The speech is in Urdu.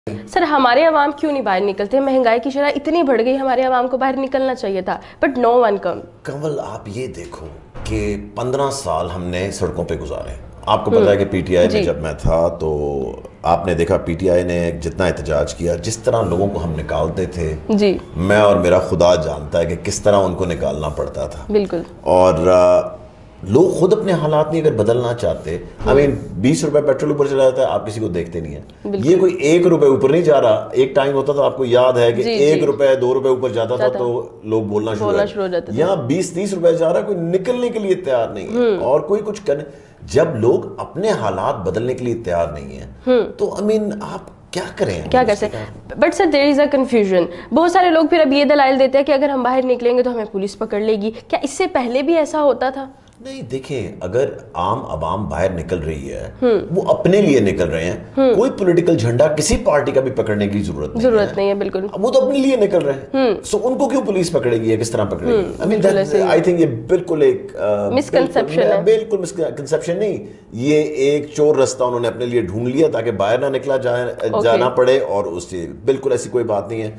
سر ہمارے عوام کیوں نہیں باہر نکلتے؟ مہنگائی کی شرح اتنی بڑھ گئی، ہمارے عوام کو باہر نکلنا چاہیے تھا بٹ نو ون کم. کنول آپ یہ دیکھو کہ 15 سال ہم نے سڑکوں پہ گزارے. آپ کو پتا ہے کہ پی ٹی آئی میں جب میں تھا تو آپ نے دیکھا پی ٹی آئی نے جتنا احتجاج کیا، جس طرح لوگوں کو ہم نکالتے تھے، میں اور میرا خدا جانتا ہے کہ کس طرح ان کو نکالنا پڑتا تھا. بالکل. اور لوگ خود اپنے حالات نہیں اگر بدلنا چاہتے، 20 روپے پیٹرول اوپر چلا جاتا ہے، آپ کسی کو دیکھتے نہیں ہیں. یہ کوئی 1 روپے اوپر نہیں جا رہا. ایک ٹائم ہوتا تھا، آپ کو یاد ہے کہ 1 روپے 2 روپے اوپر جاتا تھا تو لوگ بولنا شروع ہو جاتے. یہاں 20-30 روپے جا رہا ہے، کوئی نکلنے کے لیے تیار نہیں ہے اور کوئی کچھ کرنے. جب لوگ اپنے حالات بدلنے کے لیے تیار نہیں ہیں تو آپ کیا کریں؟ کیا کر سکتے؟ But sir there is a confusion. بہت سارے لوگ پھر اب یہ دلائل دیتے ہیں کہ اگر ہم باہر نکلیں گے تو ہمیں پولیس پکڑ لے گی. کیا اس سے پہلے بھی ایسا ہوتا تھا؟ نہیں، دیکھیں، اگر عام عوام باہر نکل رہی ہے، وہ اپنے لیے نکل رہے ہیں. کوئی پولیٹیکل جھنڈا کسی پارٹی کا بھی پکڑنے کی ضرورت نہیں ہے. بالکل. وہ تو اپنے لیے نکل رہے ہیں، سو ان کو کیوں پولیس پکڑے گی یا کس طرح پکڑے گی؟ آئی تھنک یہ بالکل ایک مسکنسیپشن ہے. بالکل مسکنسیپشن نہیں، یہ ایک چور رستہ انہوں نے اپنے لیے ڈھونڈ لیا تاکہ باہر نہ نکلا جانا پڑے، اور اس سے بالکل ایسی کوئی بات نہیں ہے.